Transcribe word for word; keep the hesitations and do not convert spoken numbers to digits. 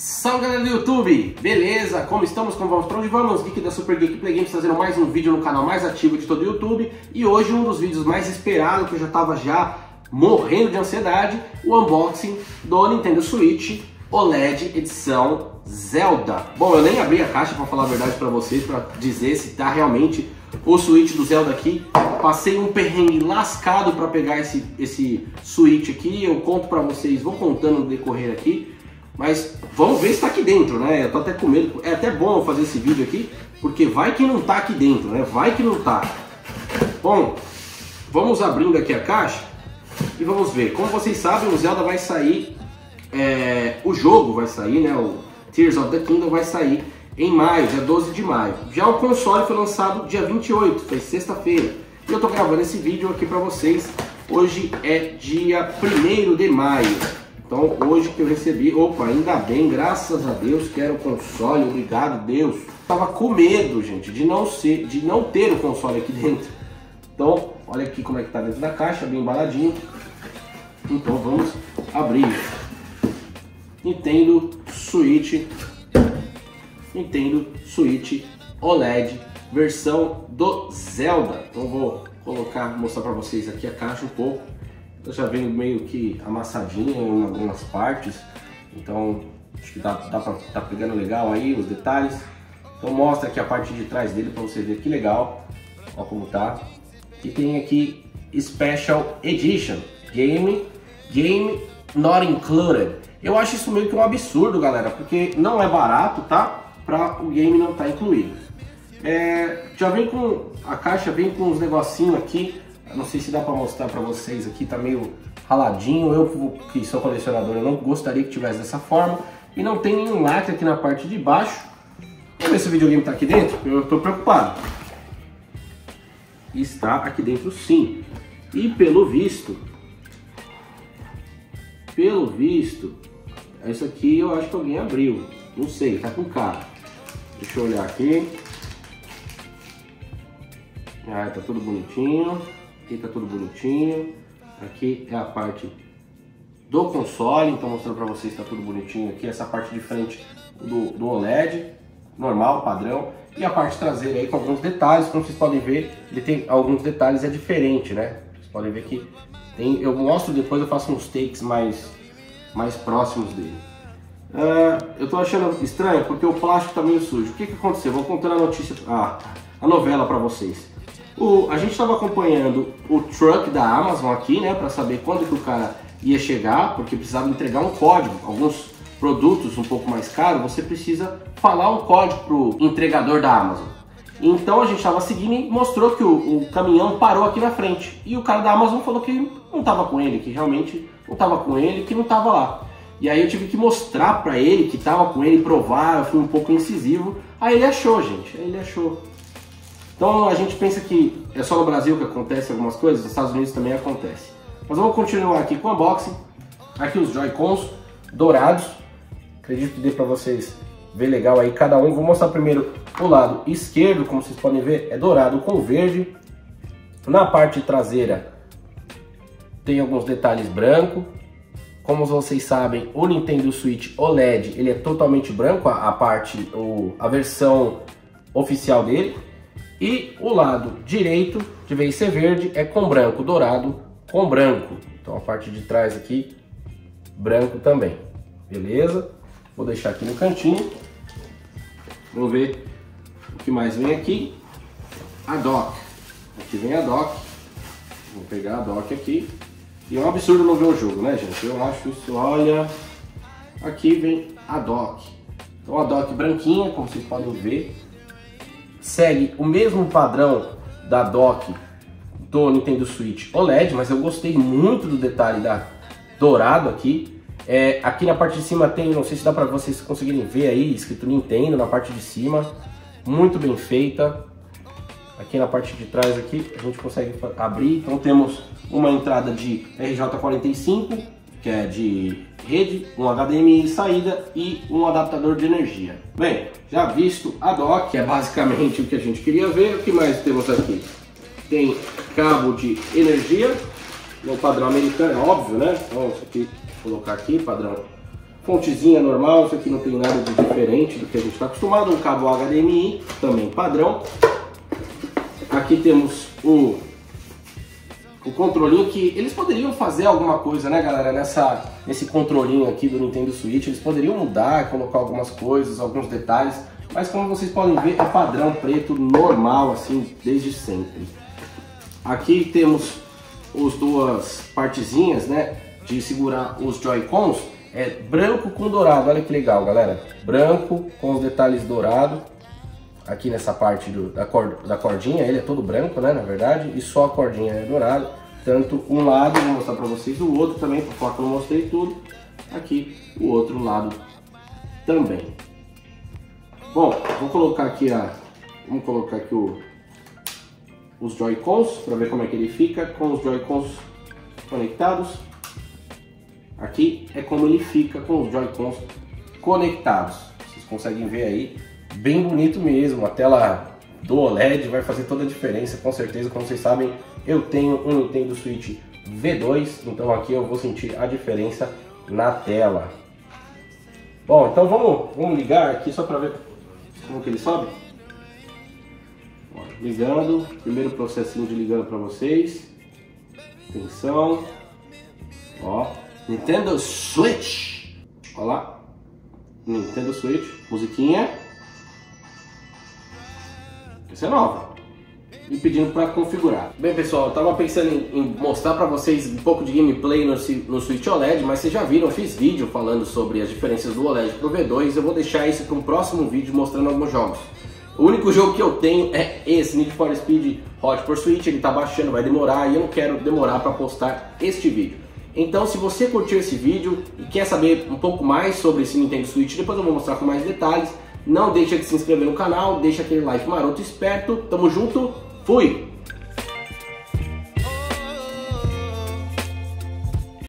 Salve galera do YouTube, beleza? Como estamos? Como vamos? Para onde vamos? Geek da Super Geek Play Games trazendo mais um vídeo no canal mais ativo de todo o YouTube. E hoje um dos vídeos mais esperados, que eu já estava já morrendo de ansiedade, o unboxing do Nintendo Switch O L E D edição Zelda. Bom, eu nem abri a caixa para falar a verdade para vocês, para dizer se tá realmente o Switch do Zelda aqui. Passei um perrengue lascado para pegar esse, esse Switch aqui, eu conto para vocês, vou contando no decorrer aqui. Mas vamos ver se está aqui dentro, né? Eu tô até com medo. É até bom eu fazer esse vídeo aqui, porque vai que não tá aqui dentro, né? Vai que não tá. Bom, vamos abrindo aqui a caixa e vamos ver. Como vocês sabem, o Zelda vai sair, é, o jogo vai sair, né? O Tears of the Kingdom vai sair em maio, dia doze de maio. Já o console foi lançado dia vinte e oito, foi sexta-feira. E eu tô gravando esse vídeo aqui para vocês. Hoje é dia primeiro de maio. Então hoje que eu recebi, opa, ainda bem, graças a Deus que era o console, obrigado Deus. Tava com medo, gente, de não ser, de não ter o console aqui dentro. Então, olha aqui como é que tá dentro da caixa, bem embaladinho. Então vamos abrir. Nintendo Switch, Nintendo Switch O L E D, versão do Zelda. Então vou colocar, mostrar para vocês aqui a caixa um pouco. Já vem meio que amassadinha em algumas partes, então acho que dá, dá pra tá pegando legal aí os detalhes. Então mostra aqui a parte de trás dele para você ver que legal, ó como tá. E tem aqui Special Edition, Game, Game Not Included. Eu acho isso meio que um absurdo, galera, porque não é barato, tá? Para o game não tá incluído. É, já vem com a caixa, vem com uns negocinhos aqui. Não sei se dá para mostrar para vocês aqui, tá meio raladinho. Eu que sou colecionador, eu não gostaria que tivesse dessa forma. E não tem nenhum lacre aqui na parte de baixo. Vamos ver se o videogame tá aqui dentro. Eu tô preocupado. Está aqui dentro sim. E pelo visto, pelo visto, isso aqui eu acho que alguém abriu. Não sei, tá com cara. Deixa eu olhar aqui. Ah, tá tudo bonitinho. Aqui tá tudo bonitinho. Aqui é a parte do console, então mostrando para vocês, tá tudo bonitinho aqui. Essa parte de frente do, do O L E D, normal, padrão. E a parte traseira aí com alguns detalhes, como vocês podem ver, ele tem alguns detalhes, é diferente, né? Vocês podem ver que tem, eu mostro depois, eu faço uns takes mais, mais próximos dele. Uh, eu tô achando estranho porque o plástico tá meio sujo. O que que aconteceu? Vou contando a notícia, ah, a novela para vocês. O, a gente estava acompanhando o truck da Amazon aqui, né, para saber quando que o cara ia chegar, porque precisava entregar um código. Alguns produtos um pouco mais caros, você precisa falar um código pro entregador da Amazon. Então a gente estava seguindo e mostrou que o, o caminhão parou aqui na frente. E o cara da Amazon falou que não estava com ele, que realmente não estava com ele, que não estava lá. E aí eu tive que mostrar para ele que estava com ele, provar, eu fui um pouco incisivo. Aí ele achou, gente, aí ele achou. Então a gente pensa que é só no Brasil que acontece algumas coisas, nos Estados Unidos também acontece. Mas vamos continuar aqui com o unboxing. Aqui os Joy-Cons dourados. Acredito que dê para vocês ver legal aí cada um. Vou mostrar primeiro o lado esquerdo, como vocês podem ver, é dourado com verde. Na parte traseira tem alguns detalhes branco. Como vocês sabem, o Nintendo Switch O L E D ele é totalmente branco, a, a parte, o, a versão oficial dele. E o lado direito, de vez ser verde, é com branco, dourado com branco. Então a parte de trás aqui, branco também. Beleza? Vou deixar aqui no cantinho. Vamos ver o que mais vem aqui. A dock. Aqui vem a dock. Vou pegar a dock aqui. E é um absurdo não ver o jogo, né, gente? Eu acho isso, olha... Aqui vem a dock. Então a dock branquinha, como vocês podem ver. Segue o mesmo padrão da dock do Nintendo Switch O L E D, mas eu gostei muito do detalhe da dourado aqui. É, aqui na parte de cima tem, não sei se dá para vocês conseguirem ver aí, escrito Nintendo na parte de cima. Muito bem feita. Aqui na parte de trás aqui a gente consegue abrir. Então temos uma entrada de R J quarenta e cinco, que é de rede, um H D M I saída e um adaptador de energia. Bem, já visto a dock, que é basicamente o que a gente queria ver. O que mais temos aqui? Tem cabo de energia, no padrão americano, é óbvio, né? Então isso aqui, vou colocar aqui, padrão fontezinha normal, isso aqui não tem nada de diferente do que a gente está acostumado, um cabo H D M I, também padrão. Aqui temos o, o controlinho que eles poderiam fazer alguma coisa, né, galera, nessa, nesse controlinho aqui do Nintendo Switch, eles poderiam mudar, colocar algumas coisas, alguns detalhes, mas como vocês podem ver, é padrão preto normal, assim, desde sempre. Aqui temos as duas partezinhas, né, de segurar os Joy-Cons, é branco com dourado, olha que legal, galera, branco com os detalhes dourados. Aqui nessa parte do, da, cord, da cordinha, ele é todo branco, né, na verdade, e só a cordinha é dourada. Tanto um lado, vou mostrar pra vocês o outro também, para falar que eu não mostrei tudo. Aqui o outro lado também. Bom, vou colocar aqui a, vamos colocar aqui o, os Joy-Cons para ver como é que ele fica com os Joy-Cons conectados. Aqui é como ele fica com os Joy-Cons conectados. Vocês conseguem ver aí. Bem bonito mesmo, a tela do O L E D vai fazer toda a diferença, com certeza. Como vocês sabem, eu tenho um Nintendo Switch V dois, então aqui eu vou sentir a diferença na tela. Bom, então vamos, vamos ligar aqui só para ver como que ele sobe. Ó, ligando, primeiro processinho de ligando para vocês. Atenção. Ó, Nintendo Switch. Olha lá, Nintendo Switch, musiquinha. Essa é nova. E pedindo para configurar. Bem, pessoal, eu tava pensando em, em mostrar para vocês um pouco de gameplay no, no Switch O L E D, mas vocês já viram, eu fiz vídeo falando sobre as diferenças do O L E D pro V dois. Eu vou deixar isso para um próximo vídeo mostrando alguns jogos. O único jogo que eu tenho é esse, Need for Speed Hot Pursuit. Ele tá baixando, vai demorar e eu não quero demorar para postar este vídeo. Então, se você curtiu esse vídeo e quer saber um pouco mais sobre esse Nintendo Switch, depois eu vou mostrar com mais detalhes. Não deixa de se inscrever no canal, deixa aquele like maroto esperto. Tamo junto, fui!